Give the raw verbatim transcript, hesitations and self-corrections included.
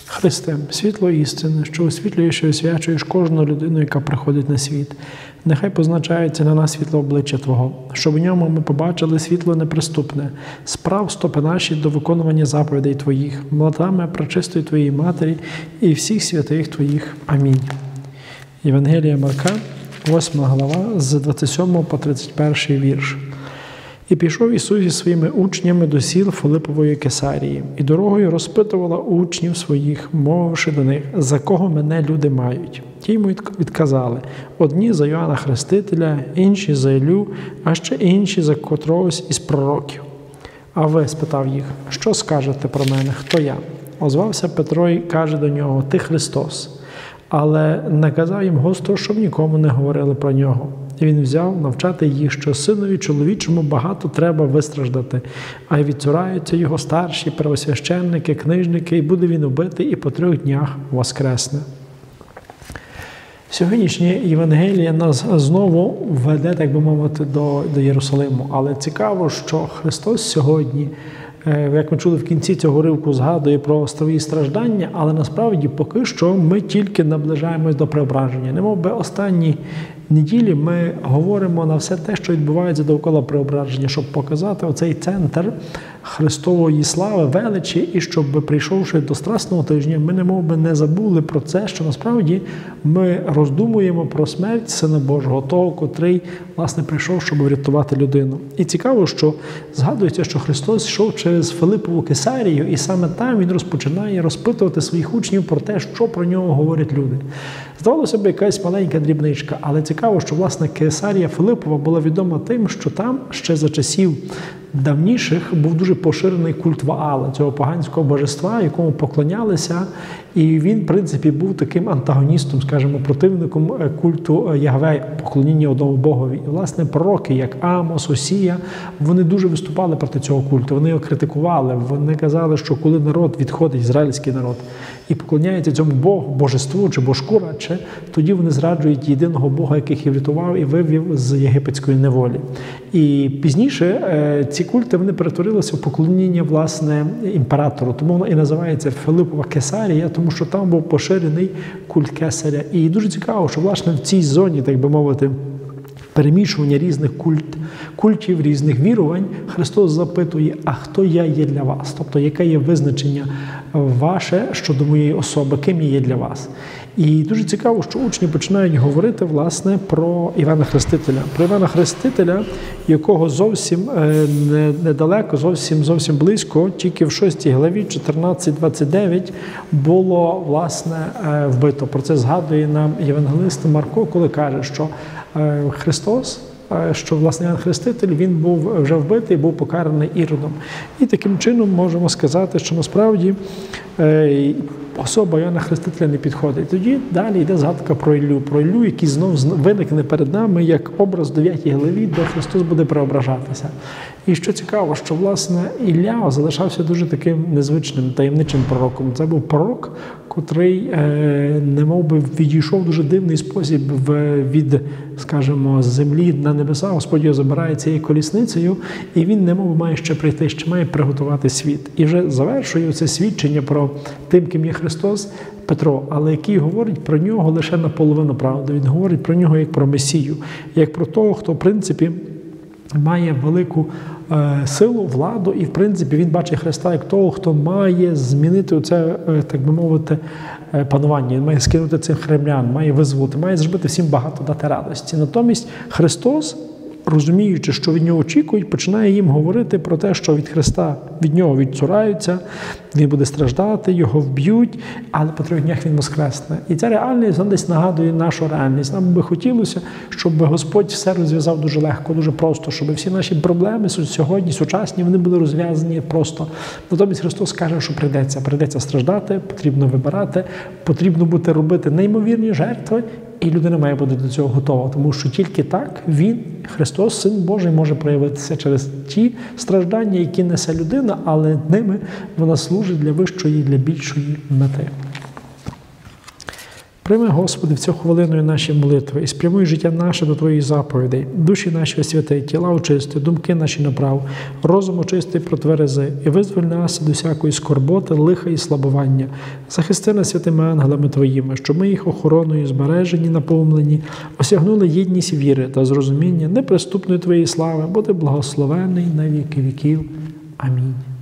Христе, світло істини, що освітлюєш і освячуєш кожну людину, яка приходить на світ. Нехай позначається на нас світло обличчя Твого, щоб в ньому ми побачили світло неприступне, справ стопи наші до виконування заповідей Твоїх, молитвами пречистої Твоєї Матері і всіх святих Твоїх. Амінь. Євангелія Марка, восьма глава, з двадцять сьомого по тридцять перший вірш. «І пішов Ісус зі своїми учнями до сіл Филипової Кесарії, і дорогою розпитувала учнів своїх, мовивши до них, за кого мене люди мають. Ті йому відказали, одні за Йоанна Хрестителя, інші за Іллю, а ще інші за котрогось із пророків. А ви, спитав їх, що скажете про мене, хто я? Озвався Петро і каже до нього, ти Христос. Але наказав їм гостро, щоб нікому не говорили про нього. І він взяв навчати їх, що синові чоловічому багато треба вистраждати, а й відцураються його старші первосвященники, книжники, і буде він убитий, і по трьох днях воскресне. Сьогоднішнє Євангеліє нас знову веде, так би мовити, до, до Єрусалиму. Але цікаво, що Христос сьогодні, як ми чули в кінці цього уривку, згадує про свої страждання, але насправді поки що ми тільки наближаємось до преображення. Немов би останні неділі ми говоримо на все те, що відбувається довкола преображення, щоб показати оцей центр Христової слави, величі, і щоб, прийшовши до Страсного тижня, ми немов би не забули про це, що насправді ми роздумуємо про смерть Сина Божого, того, котрий, власне, прийшов, щоб врятувати людину. І цікаво, що згадується, що Христос йшов через Филипову Кесарію, і саме там Він розпочинає розпитувати своїх учнів про те, що про нього говорять люди. Здавалося б, якась маленька дрібничка, але цікаво, що, власне, Кесарія Филипова була відома тим, що там ще за часів давніших був дуже поширений культ Ваала, цього поганського божества, якому поклонялися, і він, в принципі, був таким антагоністом, скажімо, противником культу Ягве, поклоніння одному Богові. І, власне, пророки, як Амос, Осія, вони дуже виступали проти цього культу, вони його критикували, вони казали, що коли народ відходить, ізраїльський народ, і поклоняється цьому Богу, божеству чи божку радше, тоді вони зраджують єдиного Бога, яких і врятував і вивів з єгипетської неволі. І пізніше ці культи вони перетворилися в поклоніння, власне, імператору. Тому воно і називається Филипова Кесарія, тому що там був поширений культ Кесаря. І дуже цікаво, що, власне, в цій зоні, так би мовити, перемішування різних культ, культів, різних вірувань, Христос запитує, а хто я є для вас? Тобто, яке є визначення ваше щодо моєї особи, ким я є для вас? І дуже цікаво, що учні починають говорити, власне, про Івана Хрестителя. Про Івана Хрестителя, якого зовсім недалеко, зовсім, зовсім близько, тільки в шостій главі, чотирнадцять двадцять дев'ять, було, власне, вбито. Про це згадує нам євангелист Марко, коли каже, що Христос, що, власне, Іван Хреститель, він був вже вбитий, був покараний Іродом. І таким чином можемо сказати, що насправді особа Йоанна Хрестителя не підходить. Тоді далі йде згадка про Іллю, про Іллю, який знов виникне перед нами як образ в дев'ятій главі, де Христос буде преображатися. І що цікаво, що, власне, Ілля залишався дуже таким незвичним, таємничим пророком. Це був пророк, котрий, немов би, відійшов в дуже дивний спосіб від, скажімо, з землі на небеса. Господь його забирає цією колісницею, і він, немов має ще прийти, ще має приготувати світ. І вже завершує це свідчення про тим, ким є Христос, Петро, але який говорить про нього лише наполовину правди. Він говорить про нього як про Месію, як про того, хто, в принципі, має велику е, силу, владу, і, в принципі, він бачить Христа як того, хто має змінити оце, е, так би мовити, е, панування. Він має скинути цих хремлян, має визволити, має зробити всім багато дати радості. Натомість Христос, розуміючи, що від нього очікують, починає їм говорити про те, що від Христа, від нього відцураються, він буде страждати, його вб'ють, але по трьох днях він воскресне. І ця реальність десь нагадує нашу реальність. Нам би хотілося, щоб Господь все розв'язав дуже легко, дуже просто, щоб всі наші проблеми сьогодні, сучасні, вони були розв'язані просто. Натомість Христос каже, що прийдеться, прийдеться страждати, потрібно вибирати, потрібно буде робити неймовірні жертви, і людина має бути до цього готова, тому що тільки так Він, Христос, Син Божий, може проявитися через ті страждання, які несе людина, але ними вона служить для вищої, для більшої мети. Прийми, Господи, в цю хвилину і наші молитви і спрямуй життя наше до Твоїх заповідей, душі наші освяти, тіла очисти, думки наші направ, розум очисти протверези, і визволь нас від усякої скорботи, лиха і слабування. Захисти нас святими ангелами Твоїми, щоб ми їх охороною збережені, наповнені, осягнули єдність віри та зрозуміння неприступної Твоєї слави, бо Ти благословений на віки віків. Амінь.